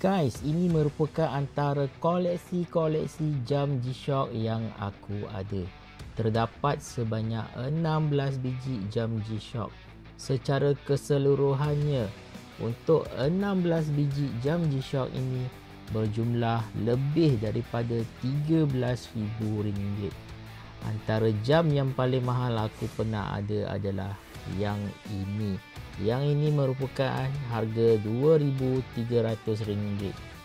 Guys, ini merupakan antara koleksi-koleksi jam G-Shock yang aku ada. Terdapat sebanyak 16 biji jam G-Shock. Secara keseluruhannya, untuk 16 biji jam G-Shock ini berjumlah lebih daripada RM13,000. Antara jam yang paling mahal aku pernah ada adalah yang ini. Yang ini merupakan harga RM2,300.